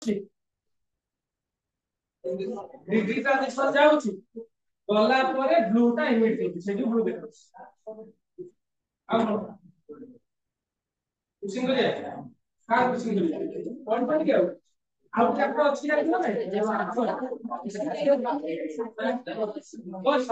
Degree transition जाउची गला परे ब्लू टा इमिट होची सेठी ब्लू देखो आ कुशिंग करिया का कुशिंग करिया कौन पड़ गया आउ चैप्टर अच्छी जाती ना बस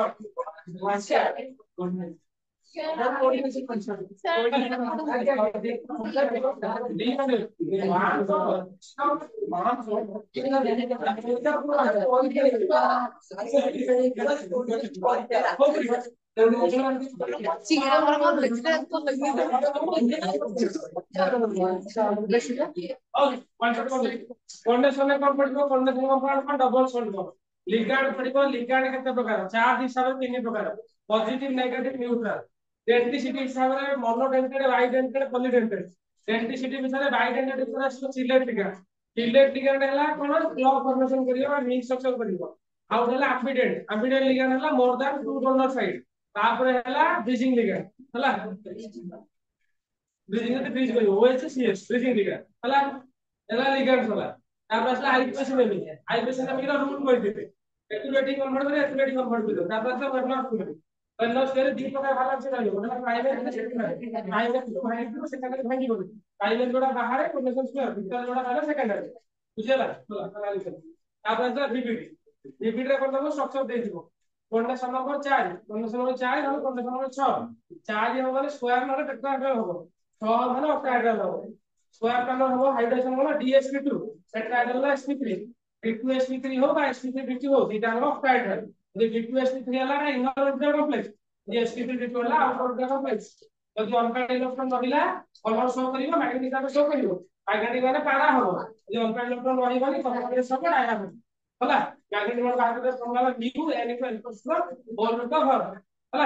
कंडीशन कौन पड़ो कंडीशन डबल सॉल्व लिगैंड पड़ो लिगैंड केते प्रकार चार्ज हिसाब से तीन प्रकार पॉजिटिव नेगेटिव न्यूट्रल डेंसिटी हिसाब से मोनोडेंटेड बाइडेंटेड पॉलीडेंटेड डेंसिटी हिसाब से बाइडेंटेड पूरा सिलेक्ट लिगैंड सिलेक्ट लिगैंड हला कोन क्लॉक फॉर्मेशन करियो रिंग स्ट्रक्चर करियो आउ हला एम्बिडेंट एम्बिडेंट लिगैंड हला more than two donor site तापर हला ब्रिजिंग लिगैंड हला ब्रिजिंग ते ब्रिज करियो ओएचसीएस ब्रिजिंग लिगैंड हला हला लिगैंड हला तापर असला आईपीएस नेमी आईपीएस नेमी रो रूल कर देते एक्टिवेटिंग कन्वर्ट करे एक्टिवेटिंग कन्वर्ट कर दो तापर असला वेबनॉट कर वेबनॉट करे दी प्रकार भाग से रहयो मतलब प्राइवेट के सेकेंडरी प्राइवेट तो भाई को सेकेंडरी भांगी बोली प्राइवेट जोड़ा बाहर है कनेक्शन स्क्वायर भीतर जोड़ा रहला सेकेंडरी बुझेला चला एनालिसिस तापर असला बीपीटी बीपीटी रे कोन दबो स्ट्रक्चर दे दिबो कंडीशन नंबर 4 कंडीशन नंबर 4 और कंडीशन नंबर 6 4 हो गले स्क्वायर नंबर टेट्राहेड्रल हो 6 माने ऑक्टाहेड्रल हो स्क्वायर पैनल हो हाइड्रोजन वाला DsP2 टेट्राहेड्रल ला sp3 d2 sp3 हो बा sp3 d2 हो दीटा हो ऑक्टाहेड्रल यदि d2 sp3 वाला ना इनर ऑर्बिटल कॉम्प्लेक्स ये sp3 d2 वाला आउटर ऑर्बिटल कॉम्प्लेक्स यदि अनपेयर्ड इलेक्ट्रॉन रहिला कलर शो करियो मैग्नेटिक चार्ज शो करियो मैग्नेटिक माने पारा हो यदि अनपेयर्ड इलेक्ट्रॉन रहिबनी कलर सब आया हो होला मैग्नेटिक माने बाहर के formula mu n equals to Bohr का भर होला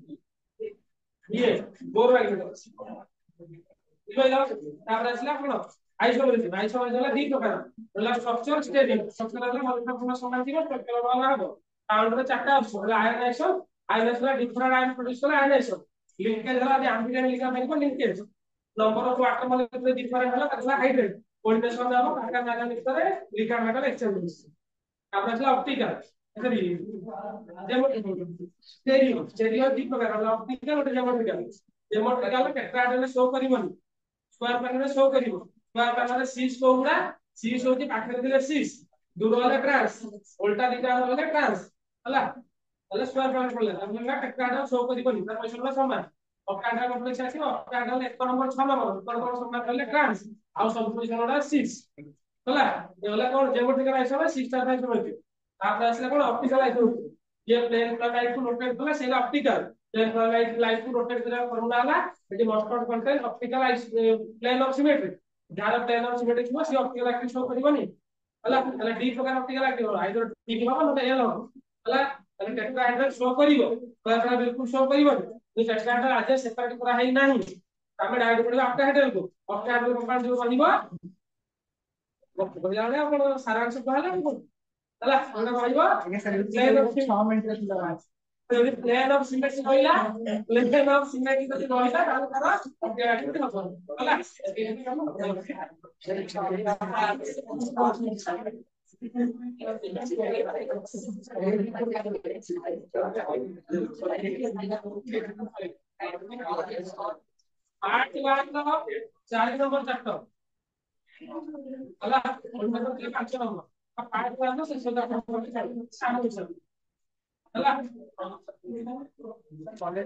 ये बोर मैग्नेटिक इबे जाओ तापर असला कोन आइसोमेरिज्म वाला दी प्रकार होला स्ट्रक्चर स्टेरिक स्ट्रक्चर वाला मल्टीपल पूर्ण समान थी स्ट्रक्चर वाला हबो काउंटर रे चारटा ऑप्शन होला ionisation ionisation different ion produce करे आयनाइजेशन लिंकेज होला दे एम्फिडेंट लिगैंड में को linkage number of atom molecule different होला तकला हाइड्रेट कोऑर्डिनेशन जाबो काका नागा भितरे लिगैंड मेटल एक्सचेंज तापर असला ऑप्टिकल सरी स्टेरियो स्टेरियो दी प्रकार होला ऑप्टिकल और ज्योमेट्रिकल ज्योमेट्रिकल टेट्राहेड्रल शो करिवनी स्क्वायर पैनल शो करिवो स्क्वायर पैनल 6 को उडा 6 होती पाखरे दिले 6 दूर वाला ट्रांस उल्टा दिशा वाला ट्रांस हला हला स्क्वायर पैनल पडला हमला टेट्राहेड्रल शो करिवनी तर पोजीशन ला समान ऑक्टाहेड्रल कॉम्प्लेक्स आसी ऑक्टाहेड्रल 1 नंबर 6 नंबर समान करले ट्रांस आ सब पोजीशन वाला 6 हला ये वाला कोन ज्योमेट्रिकल आइसो 6 टा आइसोमेट्रिक आप असले कोन ऑप्टिकल आइसोमेट्रिक ये प्लेन लाइट को रोटेट कला सेला ऑप्टिकल प्लेन लाइट को रोटेट करा फॉर्मूला हला जे मस्टर्ड content optical plane of symmetry जार प्लेन ऑफ सिमेट्री को सी ऑप्टिकल एक्टिव शो करिवनी हला हला डी प्रकार ऑप्टिकल एक्टिव हो आइदर डी की बाबा नते एल हो हला हला टेट्राहेड्रल शो करिवो प्लेन बिल्कुल शो करिवो ये टेट्राहेड्रल आज सेपरेट करा है नाही तमे डायरेक्ट पड़े ऑक्टाहेड्रल कंपाउंड जो बनिबो बुझाले आपण सारांश कहले हला हमरा कहइबो प्लेन ऑफ 6 मिनिट रे लगा तो प्लेन ऑफ सिमेट्री कहला प्लेन ऑफ सिमेट्री तो कहला तार तार एक्टिविटी हबो हला पार्ट 1 नो 4 नंबर चैप्टर हला उनको के 5 नंबर पार्ट 1 नो 6 नंबर सामने सब हला कॉलेज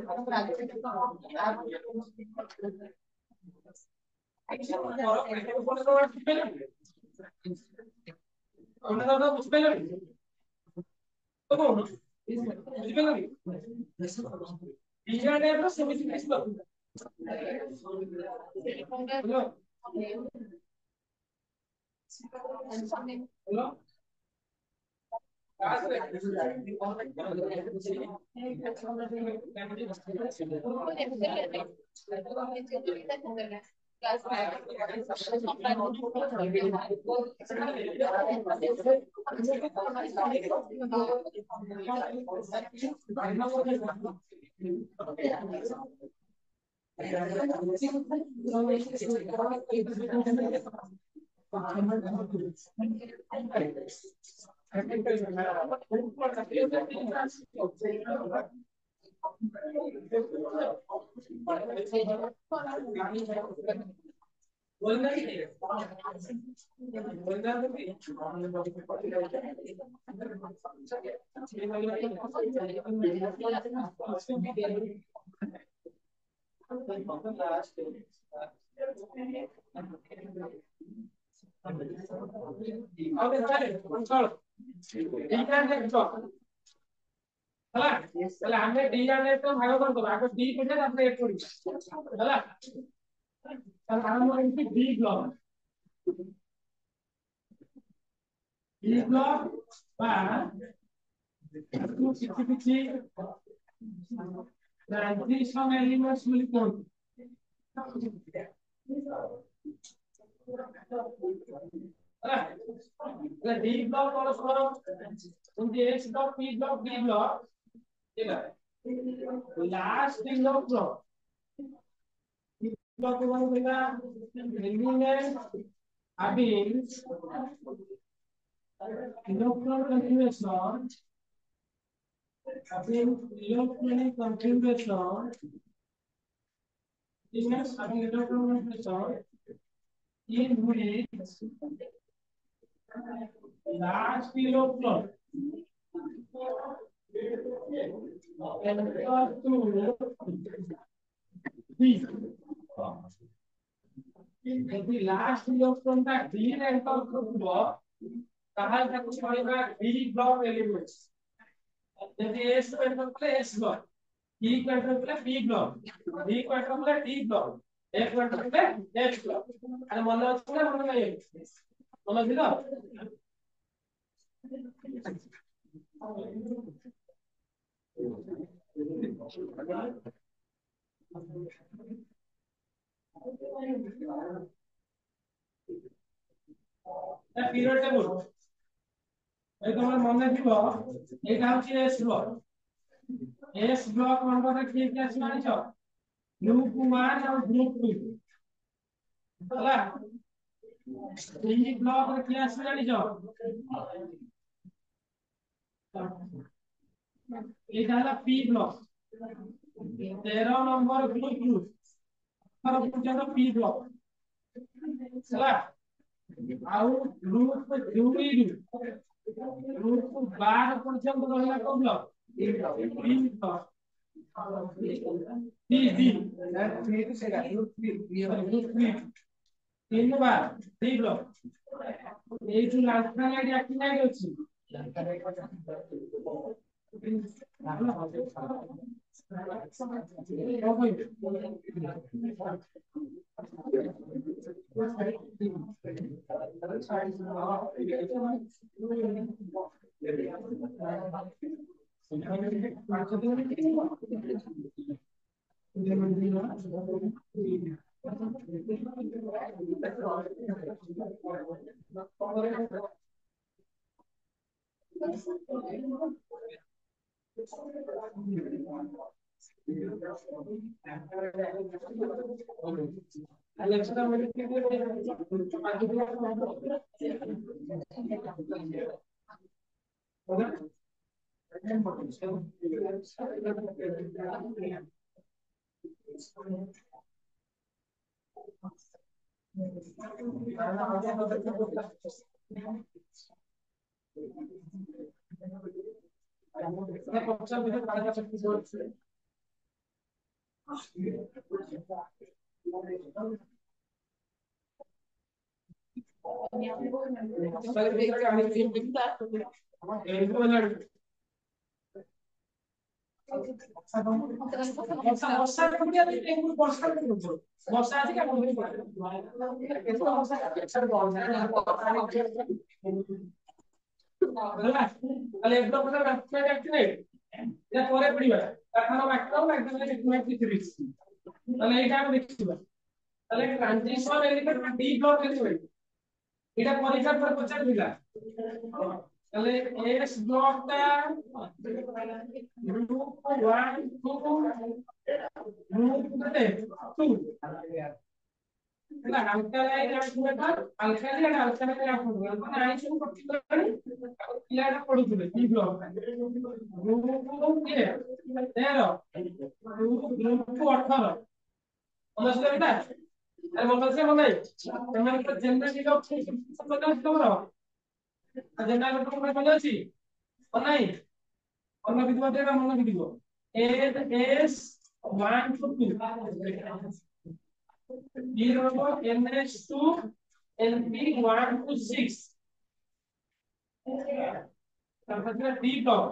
ଆମେ डी ଜାଣିଲେ ତ ଭାଗ କରିଦବା ଆଗ डी ପଢିବା ତାପରେ ଏ ପଢିବା ହେଲା ତାହେଲେ ଆମର ଏମିତି डी ବ୍ଲକ ବା କିଛି କିଛି transition elements ବୋଲି କୁହନ୍ତି ହେଲା डी ବ୍ଲକ ପରସ୍ପର ଯେମିତି S block P block D block ହେଲା लास्ट ब्लॉक ब्लॉक वन होगा element having electron configuration having electronic configuration means having electron configuration in which last electron enter to B. If the last electron that D enter to block, ताहल तक पड़ेगा D block elements. यदि S को enter करे S block, D को enter करे B block, D को enter करे D block, F को enter करे F block. अरे मन अच्छे ना मन नहीं, मन दिला. period table এই তোমার মনে দিব এটা হচ্ছে S ব্লক নম্বরটা কি কি আছে জানিছো গ্রুপ 1 আর গ্রুপ 2 ହେଲା এই ব্লকରେ কি আছে জানিছো এটা হলো P ব্লক 13 নম্বর গ্রুপ আর পর্যন্ত P ব্লক ହେଲା ଆଉ ଗ୍ରୁପ 2 ଗ୍ରୁପ 12 ପର୍ଯ୍ୟନ୍ତ ରହିଲା କୋଉ ବ୍ଲକ D ସେଟା ଗ୍ରୁପ 3 तीन बार D ब्लॉक এই যে লালখান লাইট একই লাইট আছে transition element D block element এটা পরীক্ষার পর পচার দিলা তাহলে এস ব্লকটা গ্রুপ 1 2 গ্রুপ 2 ହେଲା alkaline earth metal alkali and alkaline earth metal ମାନେ ଆଇ ସବୁ ପର୍ଟିକୁଲାରଲି ପିଲାଟା ପଢୁଥିଲେ ଟି ବ୍ଲକ ଗ୍ରୁପ କିଏ 13 ଗ୍ରୁପ 18 ସମସ୍ତେ ଏଟା ଆରେ ମନ ଅଛି ମନ ନାହିଁ ସେମାନଙ୍କ ଜେନେରାଲ ଅଫ ମନେ ଅଛି ତମର ଜେନେରାଲ ଅଫ ମନେ ଅଛି ମନେ ନାହିଁ ମନେ ବିଧିବ ଦେଟା ମନେ ବିଧିବ S 1 to 2 B number NH2 NP 1 to 6 তারপরে D block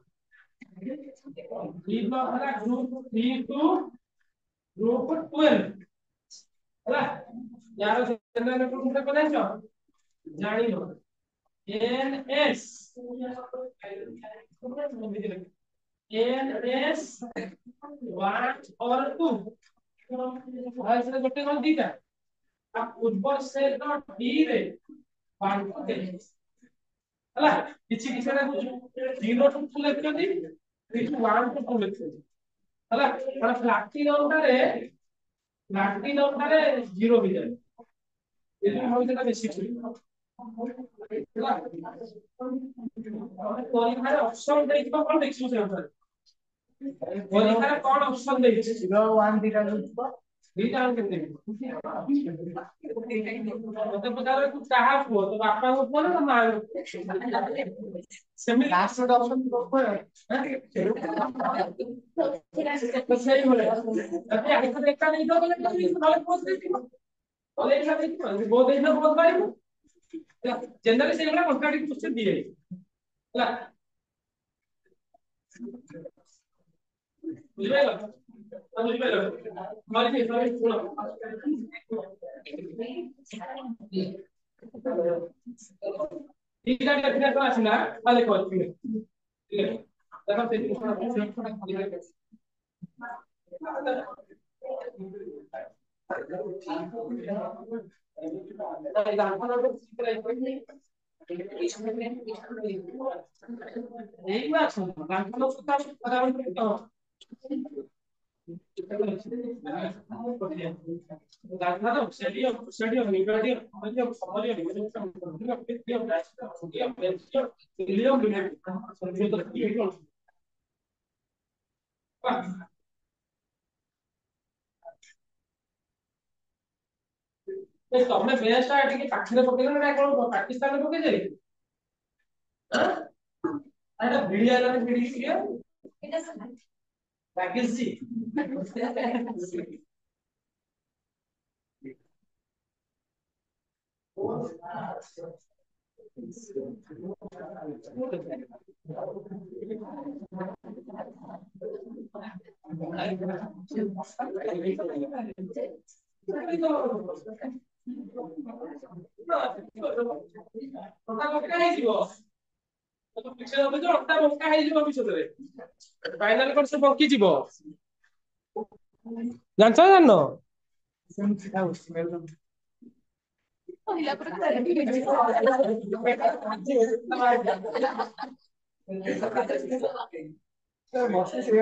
হলো গ্রুপ 3 to গ্রুপ 12 ହେଲା यार जनरल কোনটা বলেছো জানিও NS NS 1 or 2 ଭାଇ ଗୋଟେ କଣ ଦିଟା आ ପୂର୍ବ ସେଟ D ରେ 1 କୁ ଦେଲେ ହେଲା କିଛି କିଛି ନା 0 to 2 ଲେଖନ୍ତି 3 to 1 to 2 ଲେଖନ୍ତି ହେଲା ମାନେ ପ୍ଲାଟିନମ ଟାରେ 0 ହେଇଯାଏ ଏଇ ହଉଛି ତା ବେଶୀ ହେଲା ପରୀକ୍ଷାରେ ଅପସନ ଦେଇଥିବ କଣ ଦେଖିବୁ ସେ ଅନୁସାରେ ପରୀକ୍ଷାରେ କଣ ଅପସନ ଦେଇଛି 0 1 ଦିଟା ଦେଇଥିବ ଦିଟା ଆଉ କେତେ ମତେ ପଚାରେ ତୁ କାହା ପୁଅ ତୋ ବାପାଙ୍କ ପୁଅ ନା ତୋ ମାଆଙ୍କ ସେମିତି ଲାଷ୍ଟ ଗୋଟେ ଅପସନ ଥିବ ସେଇଭଳିଆ ଯଦି ଆଗ ଏକା ଦେଇଥିବ ବୋଲେ ନହେଲେ ପୋଜ ଦେଇଥିବ ବୋଲେ ଏକା ଦେଇଥିବ ଯଦି ବୋଧ ଦେଇଥିବ ପୋଜ ପାଇବୁ ଜେନେରାଲି ସେଇଭଳିଆ କଣ୍ଟ୍ରାଡିକ୍ଟ କ୍ୱେଶ୍ଚନ ଦିଏ ହେଲା ବୁଝିପାରିଲ ବୁଝିପାରିଲ ମରିଛି ସରି ଶୁଣ ठीक है ठीक है तो आसना वाले कॉल ठीक है देखो से ତମେ ବେଶଟା ଟିକେ ପାଖରେ ପକେଇଲ ନା କଣ ପାକିସ୍ତାନରେ ପକେଇ ଯାଇ ଆରେ ଭିଡିଆ ଲାଗେ ଭିଡି କିଏ ରାକେଶ जी फाइनल कोर्स बंकी जीवो जानछ जानो बस से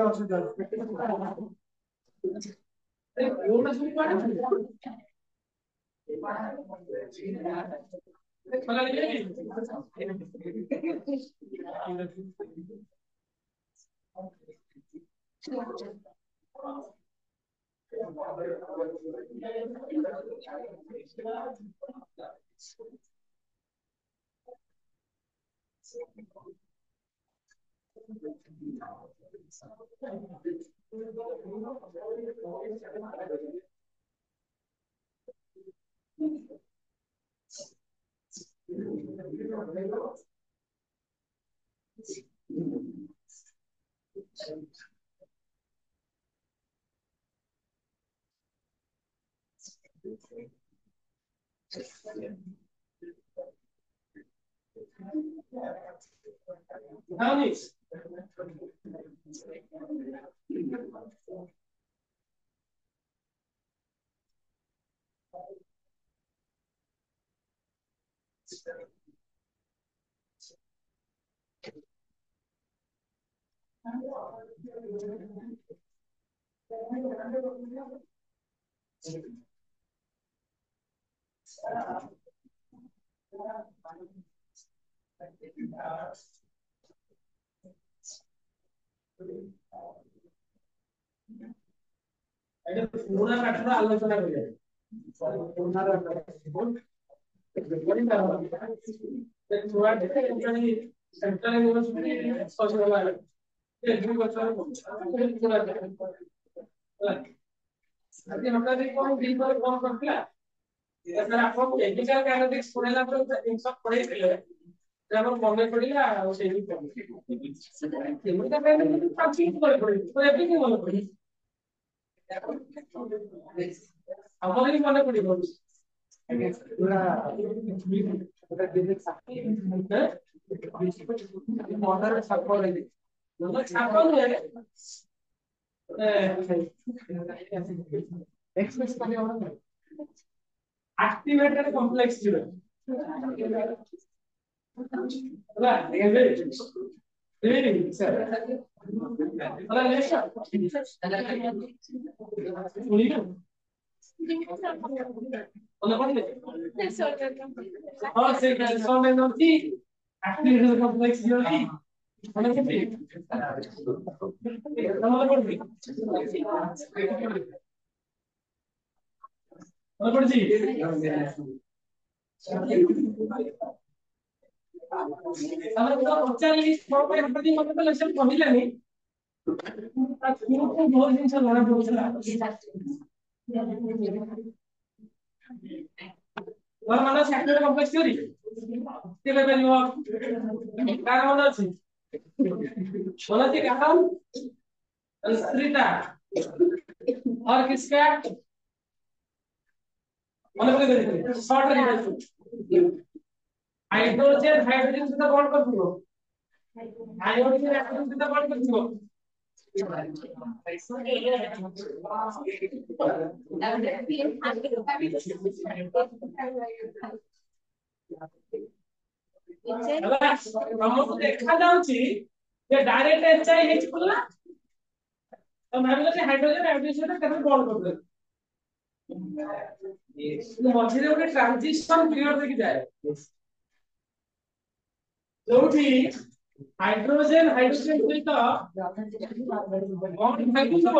এটা পুরো কাঠটা আলোচনা করে সেন্ট্রাল ইউনিভার্সিটি social agriculture अभी हमरा भी कौन बिल पर कौन करथिला एकर आपन टेक्निकल एनालिटिक्स पढेला पर इन सब पढे थिले जब हम मने पढिला से ही पढि केमिकल एनालिटिक्स सब चीज पर पढि तो एवरीथिंग मने पढि हमर भी मने पढि पूरा पूरा बेसिक मॉडल सब पढि मतलब छापल है एक्सप्रेस करने वाला एक्टिवेटेड कॉम्प्लेक्स जो है होला ये सर होला लेशा सुनियो होला कौन है और से सॉल्व में होती एक्टिवेटेड कॉम्प्लेक्स जो है होला कितनी नंबर पढ़ नंबर जी আমরা তো 45 পরে প্রতি মতো লেসন কমিলানি আর পুরো বহু জিনিস লড়া পড়ছিল ওর মানে সেক্টর কমপ্লেক্স থিওরি কেলে বেরিও কার মনে আছে বলা যে কারণ স্ত্রীটা और किसका মনে করে দেখুন শর্ট রিলেশন हाइड्रोजन हाइड्रोजन से बॉन्ड कर दियो हाइड्रोजन हाइड्रोजन से बॉन्ड कर दियो हमको देखा जाउची जे डायरेक्ट एचआई हेच बोलला तो भाबिला जे हाइड्रोजन हाइड्रोजन से केते बॉन्ड कर दे ये मझिरे ଗୋଟେ ट्रांजिशन पीरियड देखि जाए जोठी हाइड्रोजन हाइड्रोजन सहित बॉन्ड भागुथबो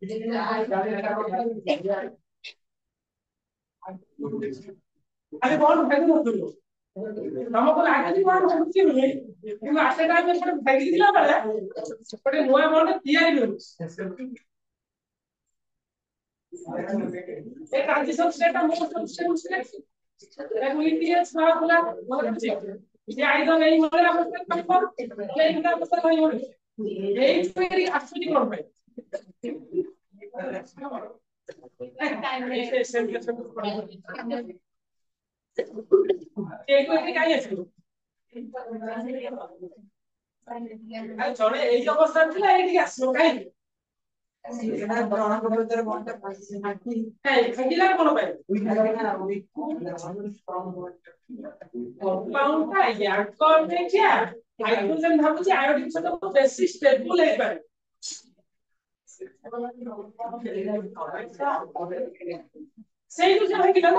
अरे बॉन्ड भागुथबो हमको लागे बॉन्ड भागुची रे किंतु आटे टाइम में सब भागी दिला बेले पटे नया बॉन्ड तैयारी करू एक ट्रांजिशन स्टेट है मोस्ट ऑफ स्टेट रेगुलेटर्स ना बोला मतलब ये आइदर नहीं होले अवस्था कंफर्म ये इनका अवस्था नहीं होले यही मेरी एक्चुअली कौन है टाइम में सेंटेंस एक को एक काय আছে আরে চলে এই অবস্থা ছিল এইদিকে আসলো কাই এটা ব্রহ্মা কবুতরের বনটা পাইছে নাকি হ্যাঁ খাইলা কোন পাই ওই জায়গা না ওই কম্পাউন্ডটা ইয়ার করতে কি হাইড্রোজেন ভাবছি আয়োডিন সাথে বেশি স্টেবল হয়ে পারে সেই তো জানা কি না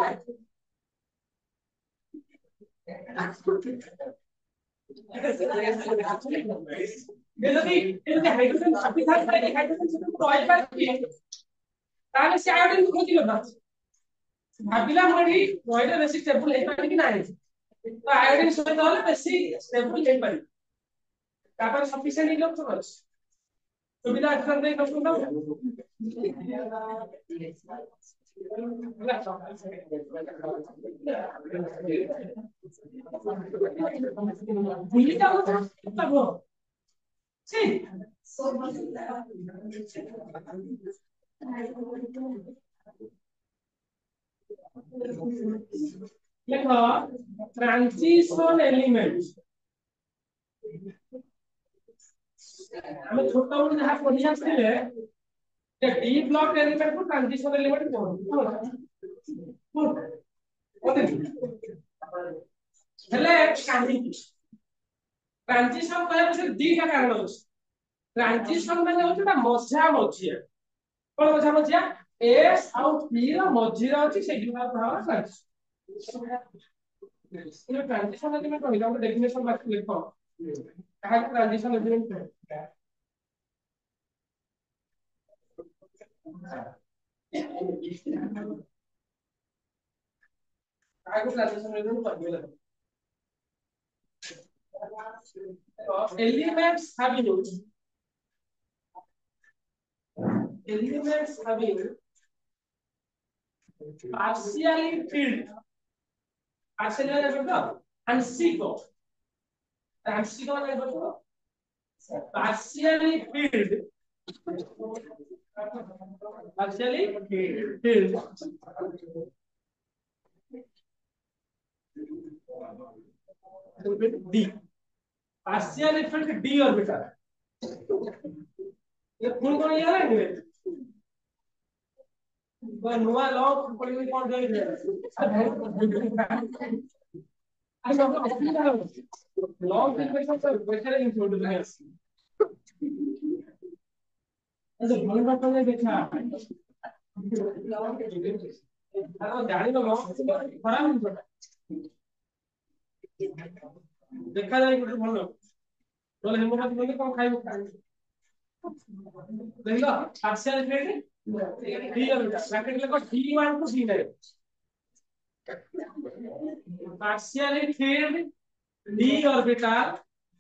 যদি হাইড্রোজেন চাপি থাকে এই হাইড্রোজেন সাথে অয়েল পারে কি তাহলে সে আয়োডিন খুঁজিল না ভাবিলা মরি অয়েলটা বেশি স্টেবল হয়ে পারে কি না তো আয়োডিন সহিত হলে বেশি স্টেবল হয়ে পারে তারপর সাফিসিয়েন্ট ইলেকট্রন আছে সুবিধা আছে না ইলেকট্রন দাও ভুলিটা পাবো sí देखो ट्रांजिशन एलिमेंट्स हमें छोटा बड़ा जहां पढ़ी आछिले जे डी ब्लॉक एलिमेंट को ट्रांजिशन एलिमेंट कोते हेले काहे ट्रांजिशन करे पछे दीटा कारण अछि ट्रांजिशन माने होता मझा मझिया कोन मझा मझिया एस आउ पी रो मझिरा अछि से गिना भाव ट्रांजिशन ये ट्रांजिशन एलिमेंट होइला हम डेफिनेशन बाकी लिखो कहा ट्रांजिशन एलिमेंट है कहा ट्रांजिशन एलिमेंट पढ़िए elements having partially filled आंशिक आंशिक মানে বলছো partially filled d partially filled d orbital ये फुल कौन ये है वो नुआ लॉ पढ़ी कौन दे लॉ इक्वेशन सर वैसे इंक्लूड है ऐसे भूल मत करना देखना अरे जानी लो लॉ खराब नहीं पड़ा देखा जाए कुछ भलो बोले हेमोग्लोबिन बोले कौन खाइबो देखलो पार्शियल फेड डी ब्रैकेट लेको d1 to d9 partial filled d orbital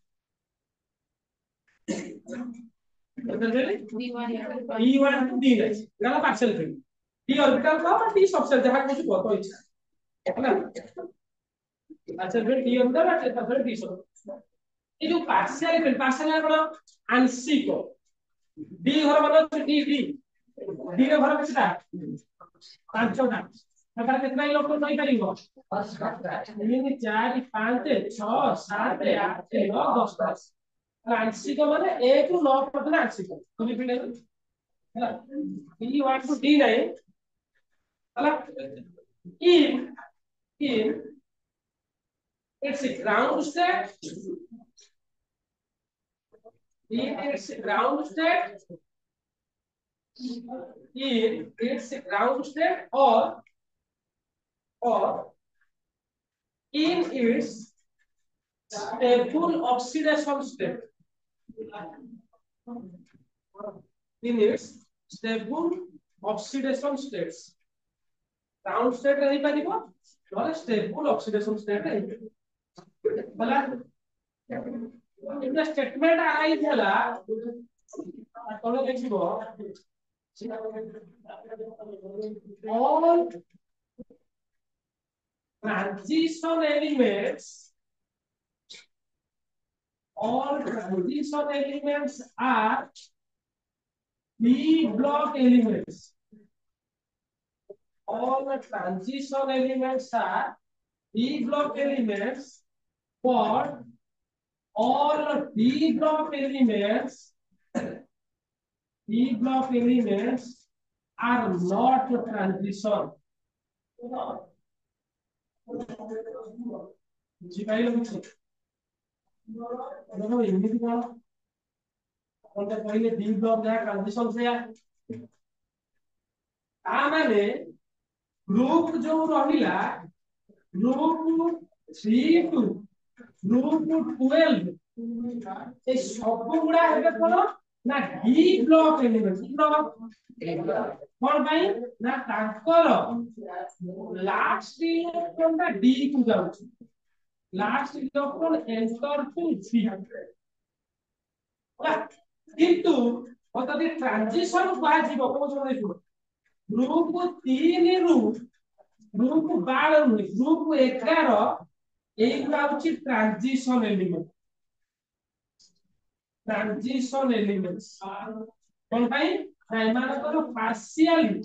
d1 to d9 गला पार्शियल फेड d ऑर्बिटल का d सबसे जहां कुछ बहुत इच्छा है ना partial filled d orbital partial d सब ये जो पार्शियल बड़ा आंशिक डी घर मतलब डी डी डी रे घर कितना पांचटा नंबर कितना इलेक्ट्रॉन नहीं करेंगे 3 4 5 6 7 8 9 10 आंशिक माने 1 ରୁ 9 पर्यंत आंशिक तुम्ही फिर है d1 टू d9 हला in it's a ground state in its ground state or in its stable oxidation state in its stable oxidation states ground state रही परिबो और stable oxidation state रही भला इन स्टेटमेंट आई होला तोले देखिबो all transition elements are p block elements all the transition elements are p block elements for all p block elements are not transition जी भाई लोग देखो English का कौन सा पहले डी ब्लॉक है ट्रांजिशन से आ माने ग्रुप जो रहिला ग्रुप 3 टू ग्रुप 12 ए सब गुडा हेबे कोन ना डी ब्लॉक एलिमेंट कोन भाई ना तांकर लास्ट इलेक्ट्रॉन टा डी को जाउछ लास्ट इलेक्ट्रॉन एंटर टू 300 किंतु ओतदी ट्रांजिशन बाजिबो को देखो ग्रुप 3 रु ग्रुप 12 रु ग्रुप 11 एइला होची ट्रांजिशन एलिमेंट्स कोन भाई एमान को पार्शियली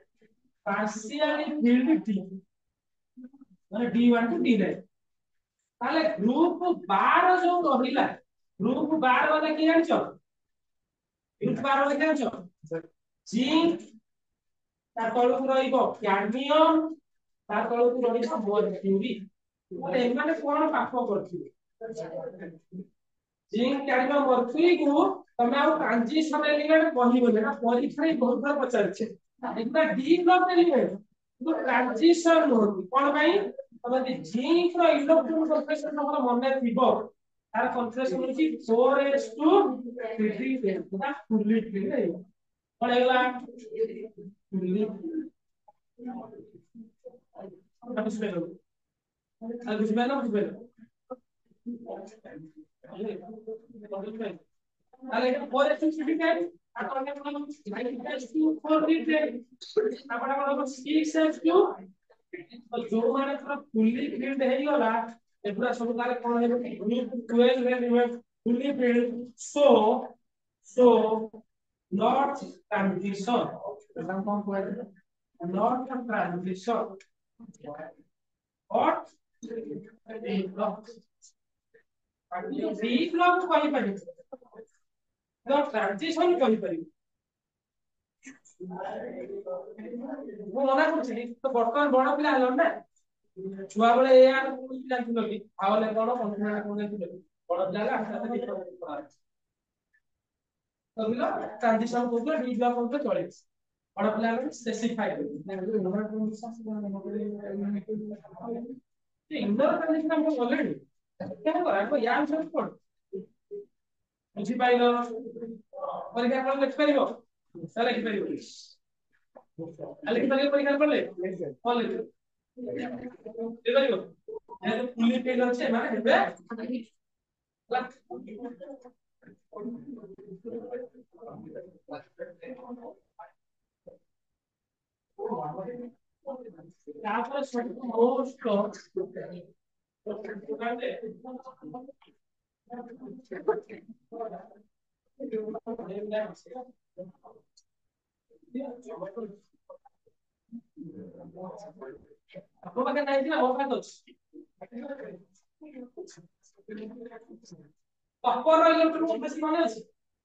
फील्ड डी माने d1 टू d9 ताले ग्रुप 12 जो रहिला ग्रुप 12 वाला की जानछो ग्रुप 12 वाला जानछो जिंक ता तळु रहिबो कैडमियम ता तळु रहिबो मर्क्यूरी बोले एमाने कोन पाप करथिबे जिंक कैडमियम मर्क्यूरी को तमे आ ट्रांजिशन एलिमेंट कहिबो ना परीक्षा बहुत बार पचारछे एकटा डी ब्लॉक एलिमेंट तो ट्रांजिशन होती कोन भाई तमे जिंक रो इलेक्ट्रॉन कॉन्सेंट्रेशन हमर मन में थिबो तार कॉन्सेंट्रेशन होची 4s to 3 ता फुल्ली क्लीन है कोन हेला फुल्ली बुझबेलो बुझबेलो তাহলে এটা 4s to 3 টাইম আর কোন কোন 9s to 4 টাইম তারপরে আমরা 6s to तो जो माने पूरा फुल्ली फील्ड है ही होला ये पूरा सब तारे कोन है 12 में fully filled so so not transition नाम कौन को है नॉट ट्रांजिशन और बी ब्लॉक कहि पारि नॉट ट्रांजिशन कहि पारि वो मना करछि तो वर्तमान बड़ पिला हलो ना छुआ बेले यार कोन पिला थिलो कि आवले कोन कोन कोन थिलो बड़ पिला ला आस्ते आस्ते तो बिलो ट्रांजिशन को डी ब्लॉक को चले बड़ पिला ला स्पेसिफाई कर नंबर कोन विश्वास ये इंडोर ट्रांजिशन हम ऑलरेडी क्या करा को यार सब पढ़ बुझी पाइलो परीक्षा कोन लिख परिबो साला लिख परिबो लिख परिबो परीक्षा पढ़ले कौन लिख दे परिबो ये तो फुल्ली पेज আছে মানে হেবে তারপরে মোস্ট आपको पता नहीं थी और क्या कुछ कॉपर और इलेक्ट्रॉन बेस माने আছে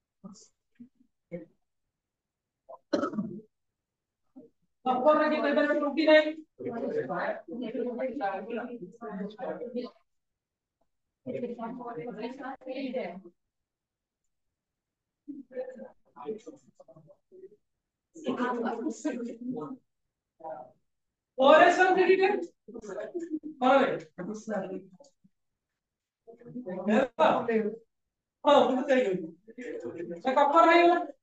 कॉपर रे के कई बार टूटी नहीं और ऐसा क्रेडिट है और हां वो चाहिए तो कॉपर है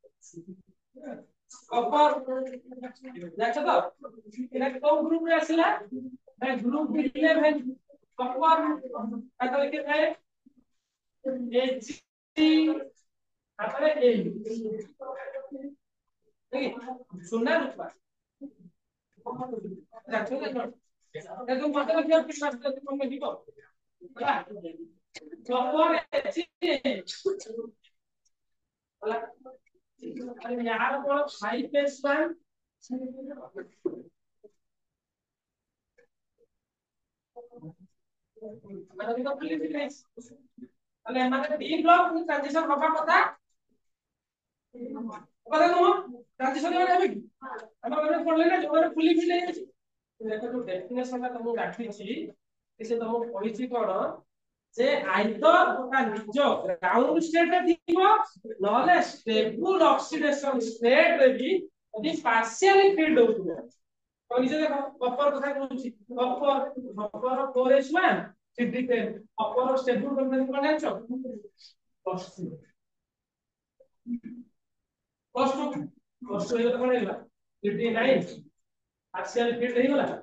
कॉपर देखो तो इने कौन ग्रुप में आसिला है ग्रुप 11 कॉपर आता लिखे है Hg तापर ए ठीक सुनना रुपा देखो ना तो मतलब क्या कुछ शास्त्र तुम में दिखो कॉपर Hg अरे यार को हाई पेस बैंड मतलब तो प्लीज प्लीज अरे हमारे डी ब्लॉक ट्रांजिशन होगा पता पता नो ट्रांजिशन में आवे कि हम मैंने पढ़ले ना जो फुली फिल है देखो जो डेफिनेशन का तुम गाठी छी इसे तुम पढिछि कोन जे आइदर का निज ग्राउंड स्टेट रे थिबो नले स्टेबल ऑक्सीडेशन स्टेट रे भी यदि पार्शियली फील्ड होतबो तो निजे देखो कॉपर कथा कहूछि कॉपर 4s1 सिद्धिकेन कॉपर स्टेबल करने को जानो कॉस्ट कॉस्ट ये तो पड़ेगा 59 पार्शियल फील्ड नहीं होला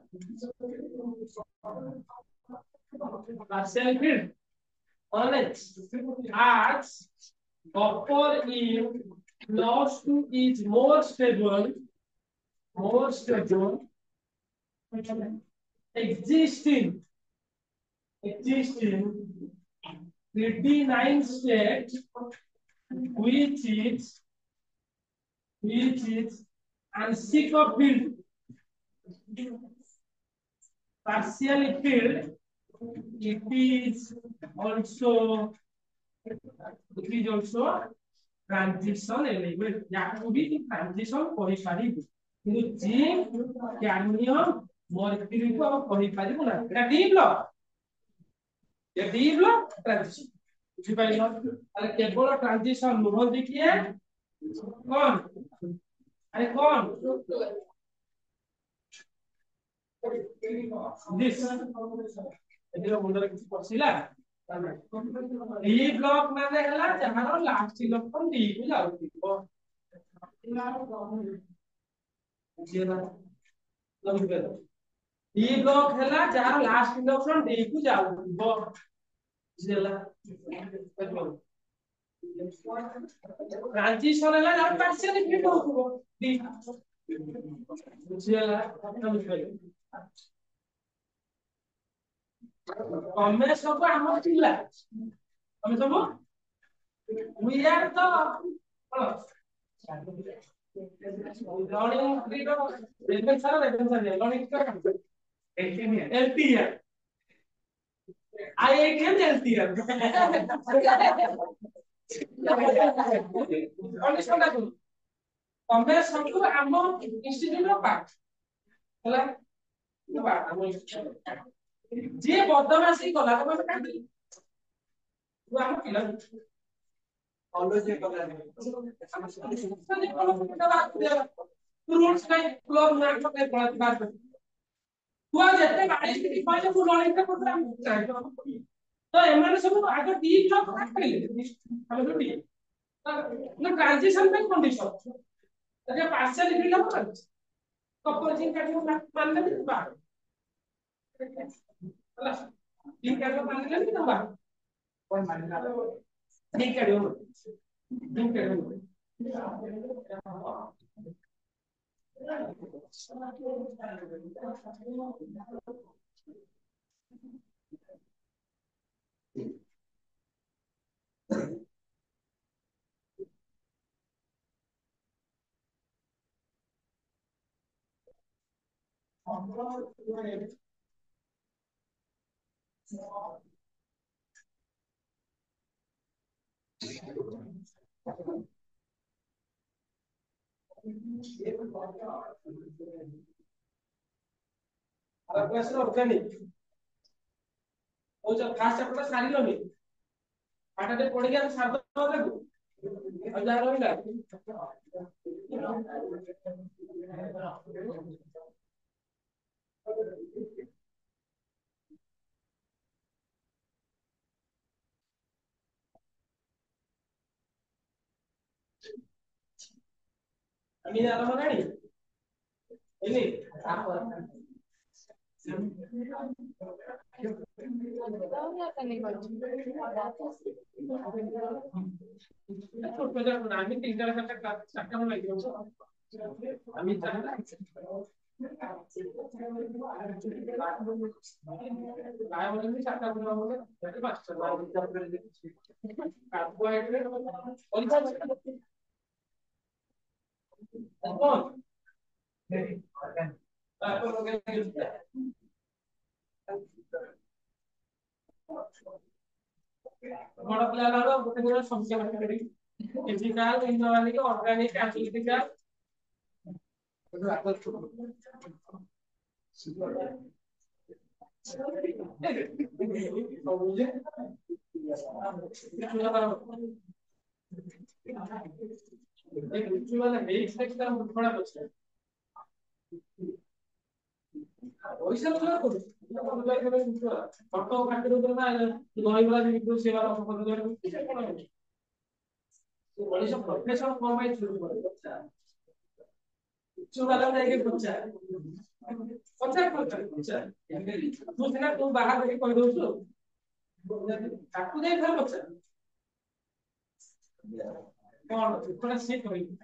partial filled orange as copper is close to is more stable existing 39 state which is unstable field partially filled it is also transition element याको भी transition कहि पारिबो किंतु जिंक कैडमियम मर्क्यूरी को हम कहि पारिबो ना एटा डी ब्लॉक ये डी ब्लॉक ट्रांजिशन बुझि पाइलो अरे केवल ट्रांजिशन नुह देखिए कौन अरे कौन this ଏଥିର ମୁଣ୍ଡରେ କିଛି ପଶିଲା ଡି ବ୍ଲକ ମାନେ ହେଲା ଯାହାର ଲାଷ୍ଟ ଇଲେକ୍ଟ୍ରନ ଡି କୁ ଯାଉଥିବ ଡି ବ୍ଲକ ହେଲା ଯାହାର ଲାଷ୍ଟ ଇଲେକ୍ଟ୍ରନ ଡି କୁ ଯାଉଥିବ ବୁଝିଲା ट्रांजिशन है ना पार्शियल इफेक्ट होतो डी बुझियाला तमे सब हमर थिला तमे सब वी आर तो learning freedom learning LTR I am LTR understand करू तमे सब हम इंस्टीट्यूट रो पार्ट हला पार्ट हम जे बदमाशी कला तमे काटी तू हम पिला ऑलवेज ये कला रूल्स का क्लब ना के बात तू आ जते गाड़ी की डिफाइन तू लर्निंग का प्रोग्राम तो एमने सब आगे डी ब्लॉक काटले हम जो डी ना ट्रांजिशन पे कंडीशन अगर पार्शियल इफेक्ट हो ना कंपोजिंग का जो मान ले तो बाहर हला डी का जो मान ले तो बाहर कोई मान ना डी का जो डी का जो क्वेश्चन ऑर्गेनिक ओ जो फास्ट चैप्टर सारी लोनी आटाटे पढ़ के सार दो देखो और जा रहिला अमी आराम गाड़ी एनी आम्ही तीन आम्ही काय बोलले मी चार बोलले कार्बोहाइड्रेट बड़ा प्लान आलो गोटे दिन समस्या करी फिजिकल इनऑर्गेनिक ऑर्गेनिक एनालिटिकल पैसा ଫଟୋ କାଟି ଦଉଛନ୍ତି ନା ଦହିବରା ବିକ୍ରି ସେବା ମଣିଷ ପ୍ରଫେସନ କଣ ପାଇଁ ଚୁରୁ କରେ ଚୁବାଲା ଯାଇକି ପଚାର ତୁ ସିନା ତୁ ବାହାର ଦେଇକି କହିଦଉଛୁ ତାକୁ ଯାଇ ଥରେ ପଚାର କଣ କଣ ସିଏ କହିବି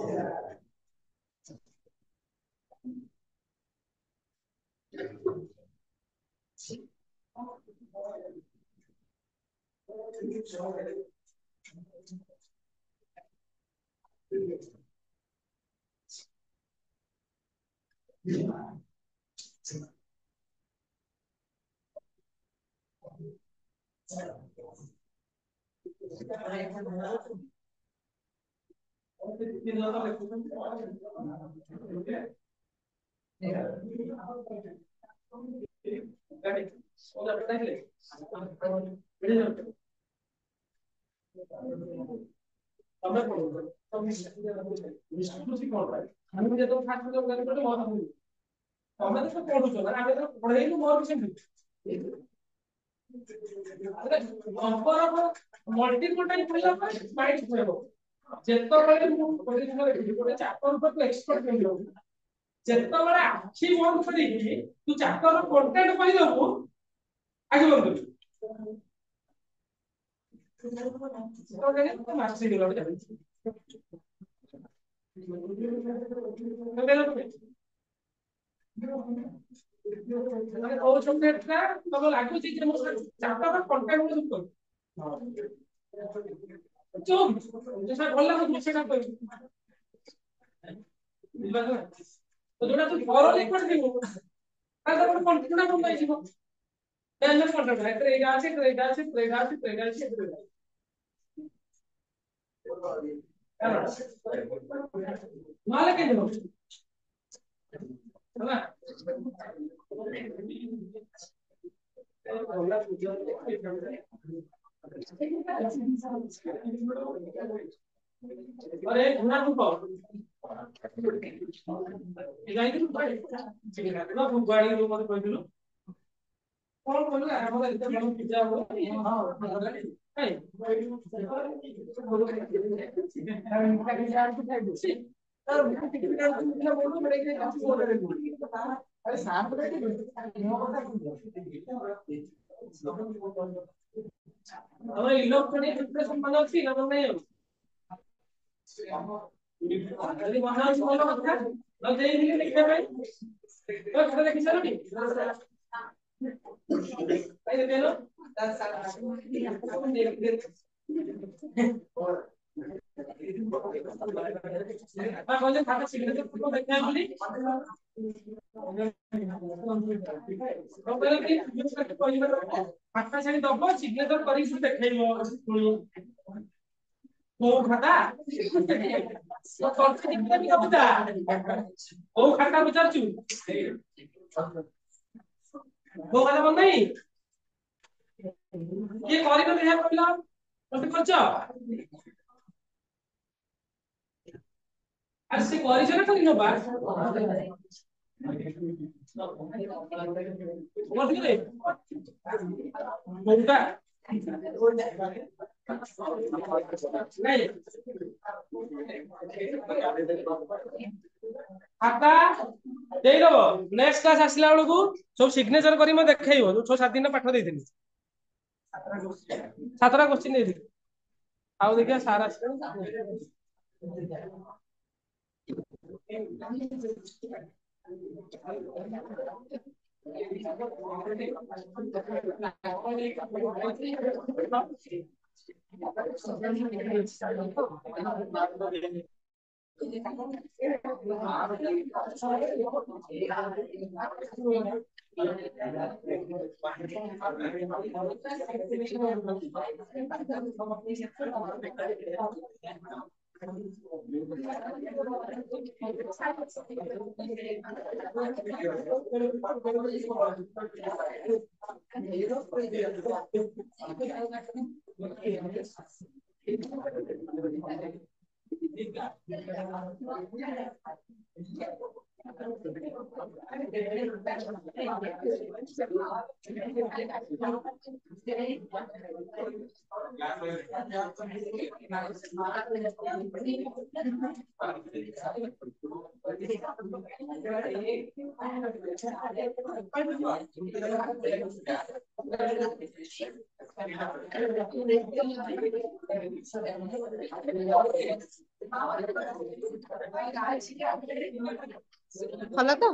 मल्टीपल टाइम पढ़ला पर माइंड खुलेबो जेतबेले मु गोटे चैप्टर ऊपर एक्सपर्ट हेलो जेतबेले आखि बंद करी तू चैप्टर रो कंटेंट पढ़ी दबो आखि बंद कर तो मार्क्स दिलो ओ सब्जेक्ट का तब लागू जे चैप्टर रो कंटेंट को चुप जैसा बोलला तो दूसरे का कोई तो जोड़ा तू फॉलो लिख दियो ताको कोन कंटेंट कोन पाइ जीवो देन कंटेंट है ट्रेड माले के दो है ना अरे घुना तू पाओ इलाइ तू पाइ ना गाड़ी रो मत कहदिलो कौन बोलला हमरा इतना बड़ा पिज्जा हो हां है तर टिकट काढून बोलू पडेल काफी बोल रहे अरे सांप का हमारे इलेक्ट्रॉनिक डिप्रेशन बना थी ना नहीं अरे वहां से बोलो मत ना देंगे लिखने में तो खड़ा लिख चलो नहीं भाई दे लो 10 साल खाता सिग्नेचर को देखना है बोली तो पहले कि यूज करके कोई खाता छानी दबो सिग्नेचर करी से देखैलो सुनी ओ खाता तो करते दिखता भी कबता ओ खाता विचार छु वो खाता बंद नहीं ये करी तो देहा कहला मत करछ आज से करी छ ना करी न बा बोल दे बोलता नहीं खाता देई दबो नेक्स्ट क्लास आसिला बेलकू सब सिग्नेचर करी म देखैबो 6-7 दिन पाठ देइथिनी 7टा क्वेश्चन देइथिनी आउ देखिया सारा ଭଲ ତ?